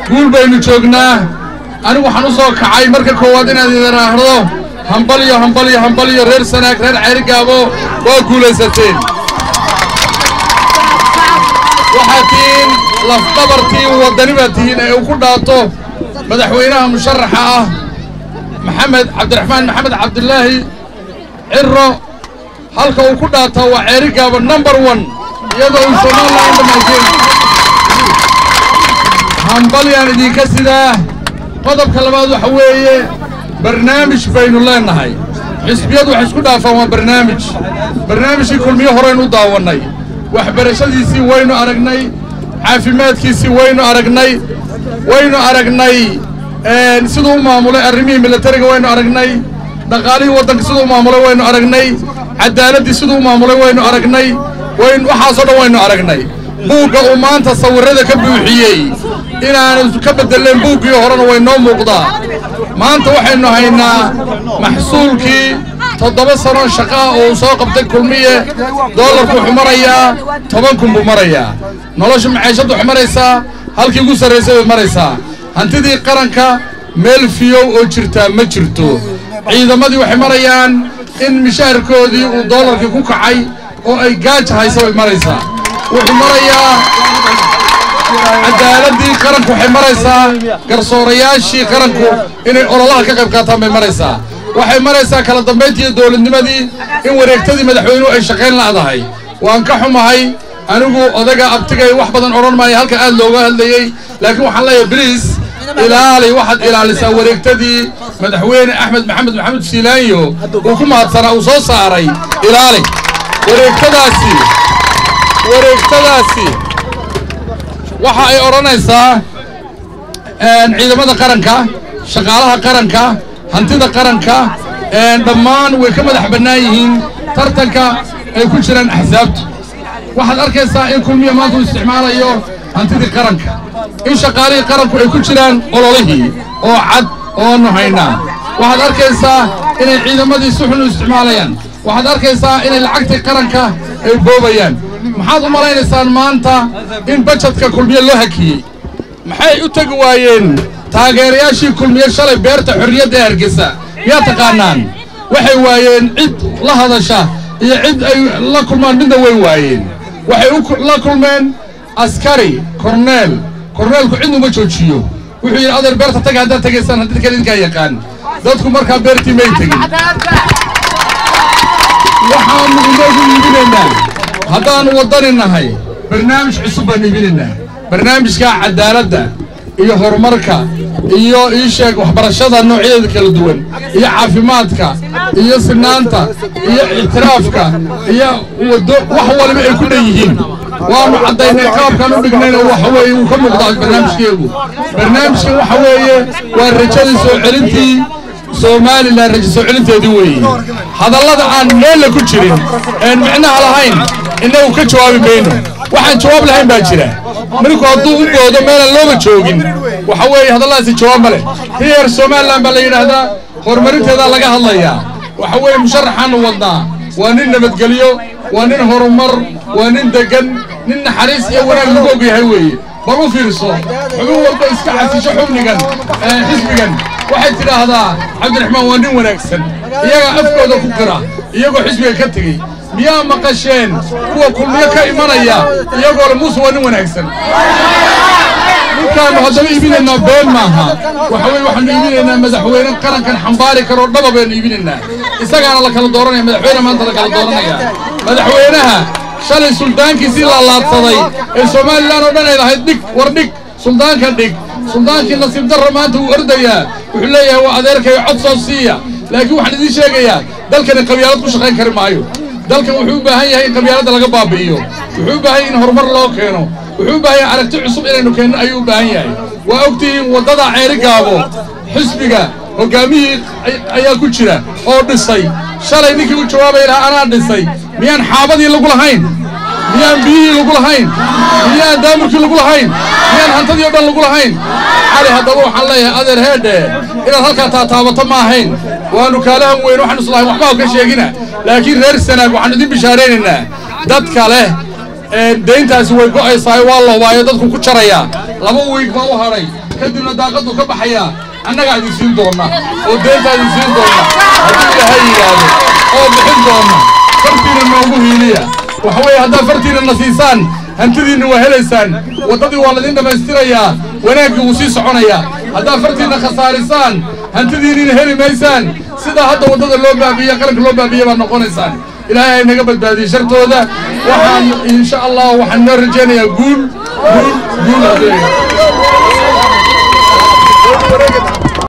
قول بين شوقنا أنا وحنوصل كعاي مركب كوادنا إذا نهرو همبلي رير سناك رير عرقابو وقول ستين وحاتين لفطبرتي وودنبتين وكل داتو مدحوينها مشرحة محمد عبد الرحمن محمد عبد الله عرو halka uu ku dhaato waa ceerigaaba number 1 iyadoo uu Soomaaliland dhammaysay hambalyan idinka sidaa qodobka labaad waxa weeye barnaamij baynu leenahay xisbiyadu wax isku dhaafaan waa barnaamijkii kulmiye horeen u daawanay waxbarashadiisii waynu aragnay caafimaadkiisii waynu aragnay sidoo maamulay arrimihii militariga waynu aragnay dhaqaalihii waddanka sidoo maamulay waynu aragnay cadaaladii sidoo maamulay waynu aragnay waxaasoo dhan waynu aragnay buugga uu maanta sawirada ka buuxiyey inaanu ka bedeleen buuggii horena way noo muuqdaa maanta waxaynu haynaa maxsuulkii 7 sano shaqo oo soo qabtay kulmiye doolarku wuxuu marayaa 10 kun buu marayaa nolosha maciishadu waxay maraysaa halkii ugu sarreysay bay maraysaa hantidii qaranka meel fiyow oo jirtaa ma jirto ciidamadii waxay marayaan in mishaarkoodii uu doolarkii ku kacay oo ay gaaj hayso way maraysaa wuxuu marayaa cadaaladii qaranku waxay maraysaa garsoorayaashii qaranku inay ololaha ka qayb qaataan bay maraysaa waxay maraysaa kala dambeyntii dawladnimadii in wareegtadii madaxweynuhu ay shaqayn laadahay waan ka xumahay anigu odaga abtigay wax badan oran maayo halka aad looga hadlayay laakiin waxaan leeyahay please ilaali waxaad ilaalisaa wareegtadii madaxweyne Axmed Maxamed Siilaanyo uu ku mahadsanaa uu soo saaray ilaali wareegtadaasi waxa ay oranaysaa ciidamada qaranka shaqaalaha qaranka hantida qaranka dhammaan way ka madax bannaan yihiin tartanka ay ku jiraan axsaabtu waxaad arkaysaa in kulmiye maanta uu isticmaalayo hantidii qaranka in shaqaalihii qaranku ay ku jiraan ololihii oo cad oo nuhaynaa waxaad arkaysaa inay ciidamadii si xun u isticmaalayaan waxaad arkaysaa inay lacagtii qaranka ay boobayaan maxaad u malaynaysaan maanta in budgetka kulmiye loo hakiyey maxay u tagi waayeen taageerayaashii kulmiye shalay beerta xorriyadda ee Hargeysa yaa taqaanaan waxay waayeen cid la hadasha iyo cid ay la kulmaan midna way waayeen waxay la kulmeen askari korneelku cidna ma joojiyo wuxuu yiri adeer beerta tag hadda tagaysan hadii kale idinka yaqaan dadku marka beertii may tagin waxaan ugu iibinaynaa haddaan waddaninahay barnaamij cusub baan iibinaynaa barnaamijka cadaaladda iyo horumarka iyo sheeg waxbarashada noocyada kala duwan iyo caafimaadka iyo sinaanta iyo ixtiraafka iyo wax walba ay ku leeyihiin waanu cadaynay qaabkan u dhignayna waxa weeye uu ka muuqdaa barnaamijkeegu barnaamijkan waxa weeye waa rajada soo celintii Soomaaliland rajo soo celinteedii weeye hadallada aan meel ku jirin macnaha lahayn inuu ka jawaabi mayno waxaan jawaab lahayn baa jira markuu hadduu u boodo meel looga joogin waxa weeye hadalladaasi jawaab male reer Soomaaliland baa la yiraahdaa horumarinteeda laga hadlayaa waxa weeye musharaxan wadnaa waa nin nabadgeliyo waa nin horumar waa nin degan nin naxariis iyo wanaag lagu ogyahay weeye bal u fiirso xubin walba iska xasisho xubnigan xisbigan waxay tiraahdaa Cabdiraxmaan waa nin wanaagsan iyaga afkooda ku qira iyagoo xisbiga ka tagay miyaa maqasheen kuwa kulmiye ka imanaya iyagoo muuse waa nin wanaagsan كانوا هذا يبيننا بين معها وحوي وحنا يبيننا مدحوينا قرن كان حنباري كرو دبا بين يبيننا إسا كان الله كلا دورنا مدحوينا ما أنت كلا دورنا يا مدحوينها شال السلطان كيسير الله تصدي السومالي لا ربنا إذا هيدك وردك سلطان كدك سلطان كي نصيب در ما أنت ورديا وحليه هو أذرك يعط صوصية لكن واحد ذي شيء يا دل كان قبيلات مش خاين كريم معيو دل كان وحوبة هي قبيلات اللي قبابيو وحوبة هي هرمر الله كانوا وحوبة هي على تعصب إنه كان أيوب هي وأوقتهم وضع عيرك أبو حسبك وقامي أيا كشرة أو دسي شرعي نيجي وجواب إلى أنا دسي ميان حافظي اللي يقول هين ميان بي اللي يقول هين ميان دامك اللي يقول هين ميان هنتدي يقول اللي يقول هين علي هذا روح الله أذر هذا إلى هلك تتابط ما هين وأنو كلام وين وحنا صلاح وحباه كشيء لكن غير السنة وحنا دي بشهرين إنه دت كله دين تاسوي قاي صاي والله وايد دتكم كشريا laba week baa u haray kadibna daaqadu ka baxaya annaga idin siin doona oo deenta idin siin doona haddii ilaahay yiraahdo oo bixin doona fartiina noogu hiiliya waxa weeye haddaa fartiina nasiisaan hantidiina waa helaysaan wadadii waa ladin dhamaystirayaa wanaagii wuu sii soconayaa haddaa fartiina khasaarisaan hantidiina heli maysaan sida hadda wadada loo baabiyo qaranka loo baabiyo baa noqonaysaan ilaahay ay naga badbaadiyo shartooda waxaan insha Allah waxaan noo rajaynayaa guul